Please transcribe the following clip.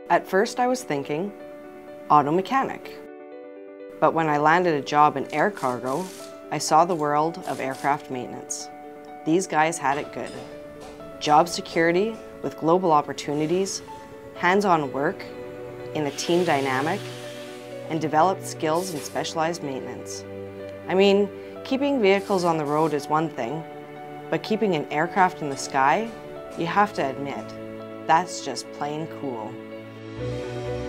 At first I was thinking, auto mechanic. But when I landed a job in air cargo, I saw the world of aircraft maintenance. These guys had it good. Job security with global opportunities, hands-on work in a team dynamic, and developed skills in specialized maintenance. I mean, keeping vehicles on the road is one thing, but keeping an aircraft in the sky, you have to admit, that's just plain cool.